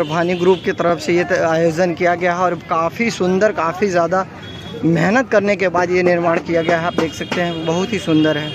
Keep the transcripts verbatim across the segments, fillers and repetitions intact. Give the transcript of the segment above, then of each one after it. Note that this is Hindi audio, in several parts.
परभानी ग्रुप की तरफ से ये आयोजन किया गया है और काफ़ी सुंदर, काफ़ी ज़्यादा मेहनत करने के बाद ये निर्माण किया गया है। आप देख सकते हैं बहुत ही सुंदर है।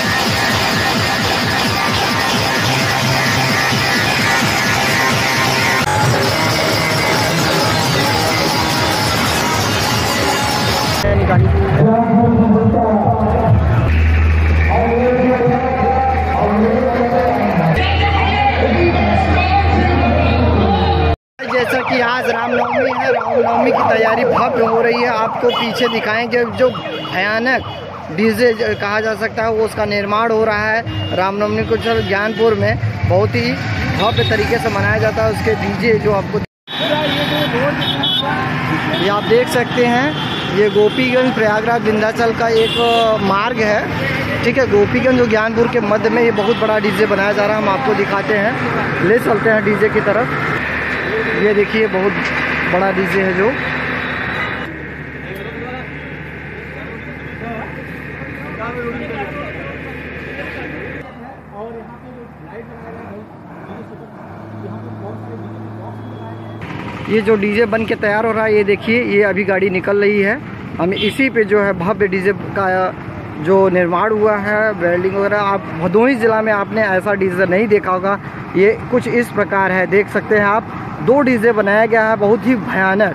जैसा कि आज रामनवमी है, रामनवमी की तैयारी भव्य हो रही है। आपको पीछे दिखाएंगे जो भयानक डीजे कहा जा सकता है वो उसका निर्माण हो रहा है। रामनवमी को चल ज्ञानपुर में बहुत ही भव्य तरीके से मनाया जाता है। उसके डीजे जो आपको ये आप देख सकते हैं, ये गोपीगंज प्रयागराज विंध्याचल का एक मार्ग है, ठीक है। गोपीगंज जो ज्ञानपुर के मध्य में ये बहुत बड़ा डीजे बनाया जा रहा है। हम आपको दिखाते हैं, ले चलते हैं डीजे की तरफ। ये देखिए बहुत बड़ा डीजे है जो ये जो डीजे बन के तैयार हो रहा है, ये देखिए ये अभी गाड़ी निकल रही है। हम इसी पे जो है भव्य डीजे का जो निर्माण हुआ है, वेल्डिंग वगैरह, आप भदोही ज़िला में आपने ऐसा डीजे नहीं देखा होगा। ये कुछ इस प्रकार है, देख सकते हैं आप, दो डीजे बनाया गया है बहुत ही भयानक।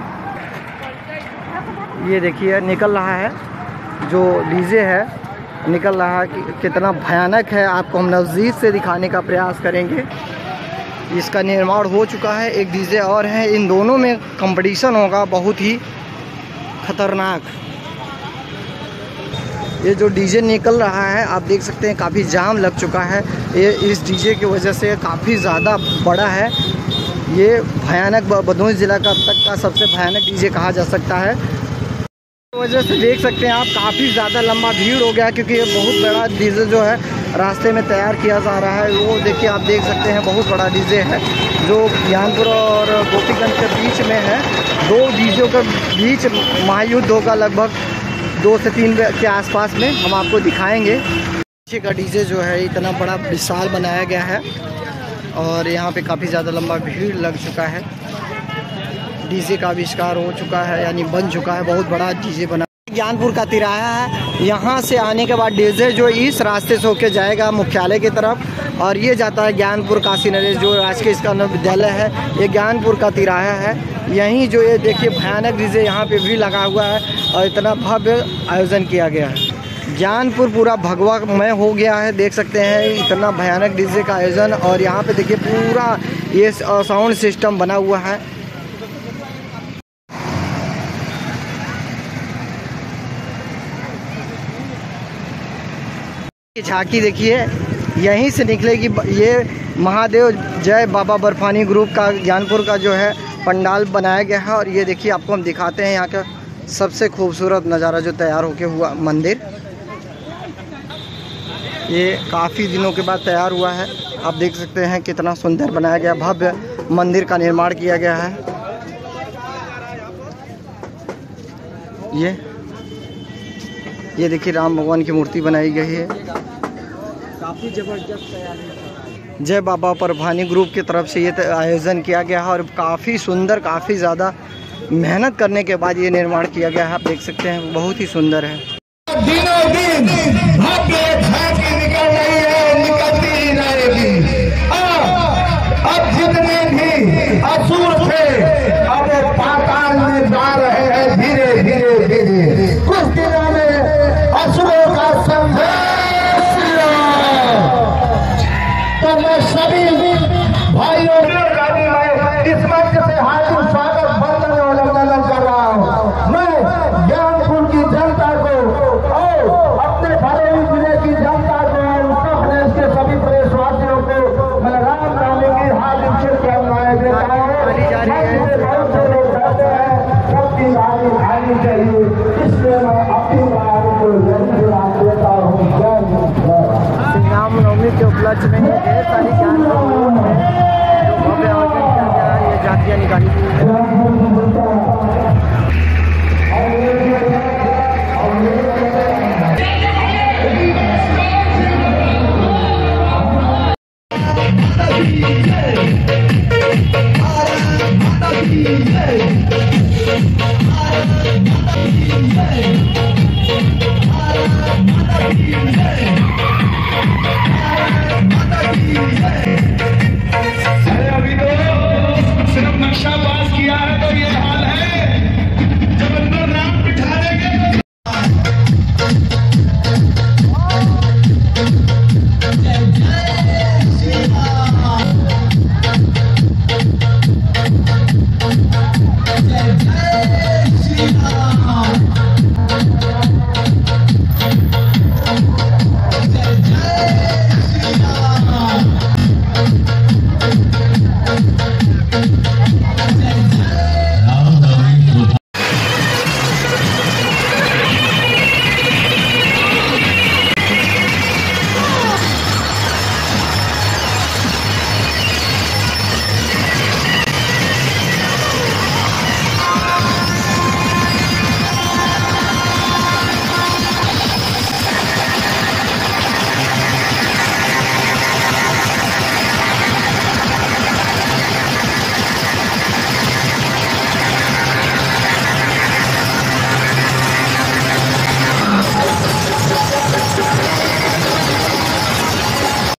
ये देखिए निकल रहा है, जो डीजे है निकल रहा है कि कितना भयानक है। आपको हम नज़दीक से दिखाने का प्रयास करेंगे। इसका निर्माण हो चुका है, एक डीजे और है, इन दोनों में कंपटीशन होगा बहुत ही खतरनाक। ये जो डीजे निकल रहा है आप देख सकते हैं काफ़ी जाम लग चुका है। ये इस डीजे की वजह से काफ़ी ज़्यादा बड़ा है। ये भयानक भदोही ज़िला का अब तक का सबसे भयानक डीजे कहा जा सकता है। इस वजह से देख सकते हैं आप काफ़ी ज़्यादा लंबा भीड़ हो गया, क्योंकि ये बहुत बड़ा डीजे जो है रास्ते में तैयार किया जा रहा है। वो देखिए आप देख सकते हैं बहुत बड़ा डीजे है जो ज्ञानपुर और गोपीगंज के बीच में है। दो डीजों के बीच महायुद्ध होगा लगभग दो से तीन के आसपास में, हम आपको दिखाएंगे। पीछे का डीजे जो है इतना बड़ा विशाल बनाया गया है और यहाँ पे काफ़ी ज़्यादा लंबा भीड़ लग चुका है। डीजे का आविष्कार हो चुका है, यानी बन चुका है, बहुत बड़ा डीजे बना। ज्ञानपुर का तिराहा है, यहाँ से आने के बाद डीजे जो इस रास्ते से होके जाएगा मुख्यालय की तरफ और ये जाता है ज्ञानपुर काशी नरेश जो राजकीय स्कूल विद्यालय है। ये ज्ञानपुर का तिराहा है। यहीं जो ये देखिए भयानक डीजे यहाँ पे भी लगा हुआ है और इतना भव्य आयोजन किया गया है। ज्ञानपुर पूरा भगवामय हो गया है, देख सकते हैं इतना भयानक डीजे का आयोजन। और यहाँ पे देखिए पूरा ये साउंड सिस्टम बना हुआ है। झांकी देखिए यहीं से निकलेगी। ये महादेव जय बाबा बर्फानी ग्रुप का ज्ञानपुर का जो है पंडाल बनाया गया है। और ये देखिए आपको हम दिखाते हैं यहाँ का सबसे खूबसूरत नज़ारा जो तैयार होके हुआ मंदिर। ये काफ़ी दिनों के बाद तैयार हुआ है। आप देख सकते हैं कितना सुंदर बनाया गया, भव्य मंदिर का निर्माण किया गया है। ये ये देखिए राम भगवान की मूर्ति बनाई गई है, काफ़ी ज़बरदस्त तैयारी। जय बाबा परभानी ग्रुप की तरफ से ये आयोजन किया गया है और काफ़ी सुंदर, काफ़ी ज़्यादा मेहनत करने के बाद ये निर्माण किया गया है। आप देख सकते हैं बहुत ही सुंदर है। दिनों दिन भव्य झांकी निकल रही है, निकलती ही रहेगी। अब जितने भी असुर थे अब वो पाताल में जा रहे हैं धीरे धीरे धीरे। कुछ दिनों में असुरों का संहार। तो मैं सभी भाइयों इस मंच से हार्दिक स्वागत बंदन और अभिनंदन कर रहा हूँ। मैं ज्ञानपुर की जनता को और अपने भदोही जिले की जनता को और इसके सभी प्रदेशवासियों को मैं रामनवमी की हार्दिक शुभकामनाएं देता हूँ। बहुत से लोग कहते हैं सबकी गाड़ी खानी चाहिए, इसलिए मैं अपनी गाड़ी को जरूर देता हूँ। रामनवमी के उपलक्ष्य में ढेर सारी ज्ञानपुर में जो भव्य आयोजन किया गया है, ये झांकियाँ निकाली गई। जय।